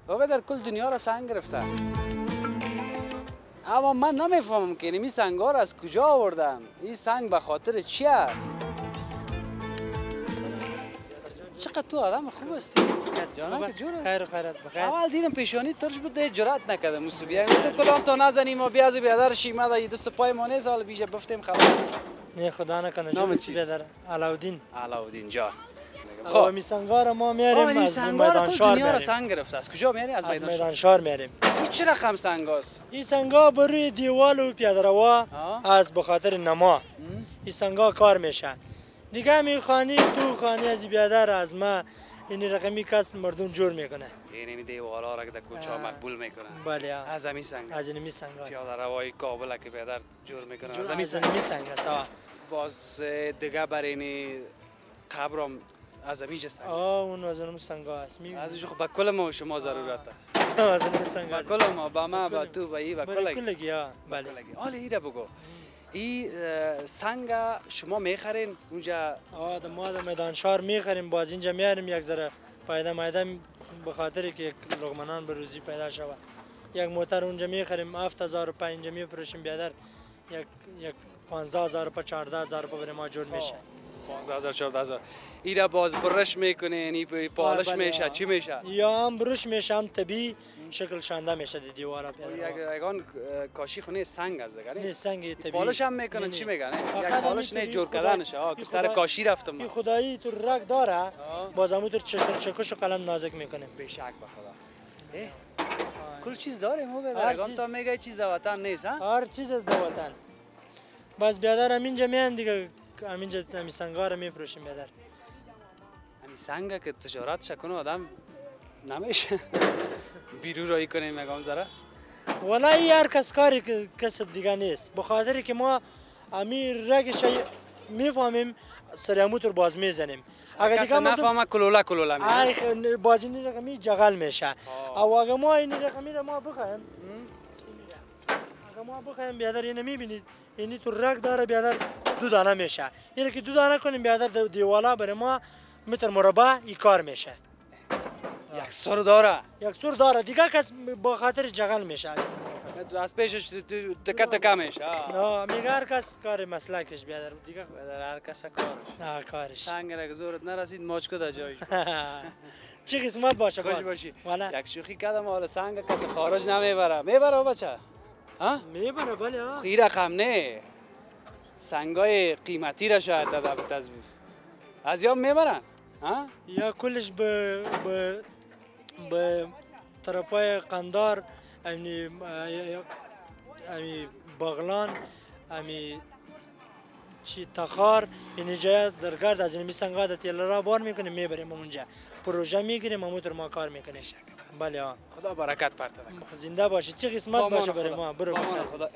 بابا در کل دنیا را سنگ گرفتن. اما من نمیفهمم که این سنگ ها را از کجا آوردن. این سنگ به خاطر چی است؟ چقدر تو آدم خوب هستی. خیر خیرت بخیر. اول دیدم پیشانی ترش بود جرأت نکردم موسی بیایم تو کدام تا نزنیم و بیازی بیادر شیمه دا دست پای ما نیست حالا بیشه بفتیم خبر. نه خدا نکنه نام جون چیست؟ بیادر علاودین. علاودین جان. خب میسنگار ما میاریم از میدان شهر دنیا را میاریم. سنگ گرفته. از کجا میاری؟ از میدان شهر میاریم. این چه رقم سنگ است؟ این سنگا بروی دیوال و پیاده روا از بخاطر نما. این سنگا کار میشه. دیگه می خانی تو خانی از بیادر از ما این رقمی کس مردم جور میکنه. یعنی دیوالا را که در کوچه مقبول میکنن. بله. از همین سنگ. از این سنگ است. پیاده روای کابل که بیادر جور میکنن. از همین سنگ است. باز دیگه برای این قبرم از همین سنگ. اون از اون سنگ است. ازش خب به کل ما شما ضرورت است. از این سنگ. به کل ما با ما با تو با ای و کلگی. بله. حالا ایره بگو. این سنگ شما میخرین اونجا؟ ما در میدان شهر میخریم باز اینجا میاریم یک ذره پیدا مایده به خاطر که لقمنان به روزی پیدا شود. یک موتر اونجا میخریم 7000 روپیه اینجا میفروشیم بیادر یک 15000 روپیه 14000 روپیه برای ما جور میشه. 15000 14000 ایره باز برش میکنه یعنی پالش میشه چی میشه؟ یا هم برش میشه هم طبیعی شکل شانده میشه دیوارا بیادر. یگان کاشی خونه سنگ از دیگه نه سنگ طبیعی. پالش هم میکنن چی میگن؟ یک پالش نه جور کردنش سر کاشی رفتم. این خدایی تو رگ داره باز همون تو چکش و قلم نازک میکنه. به شک به خدا. کل چیز داره مو بیادر. تا میگه چیز در وطن نیست ها؟ هر چیز از در وطن. باز بیادر همینجا میان دیگه همینجا همین سنگا رو میفروشیم بیادر. همین سنگ که تجارت شکنه آدم نمیشه بیرو رایی کنه میگم ذره. والله هر کس کاری کسب دیگه نیست. به خاطر که ما همین رگش میفهمیم سریعموت رو باز میزنیم. اگر دیگه نفهمه کلوله میشه. باز این رقمی جغل میشه. او اگر ما این رقمی رو ما بخوایم بیادر اینو میبینید اینی تو رگ داره بیادر دو دانه میشه. اینو که دو دانه کنیم بیادر دیوالا برای ما متر مربع این کار میشه. یک سر داره دیگه کس با خاطر جغل میشه. از پیشش تکه میشه. میگه هر کس کار مسلکش بیادر دیگه هر کس کارش. سنگ را زورت نرسید ماچ کده جایش. چه قسمت باشه باشی. یک شوخی کردم حالا سنگ کس خارج میبره بچه. میبره بله. خیلی رقم نه. سنگای قیمتی را شاید تدبیر از یا میبرن. یا کلش به طرفای قندار امی باغلان امی چی تخار این جای درگرد از این سنگا د تیل را بار میکنیم میبریم اونجا پروژه میگیریم همونطور ما کار میکنیم. بله خدا برکت پرت زنده باشی. چه قسمت باشه برای ما. برو بخیر.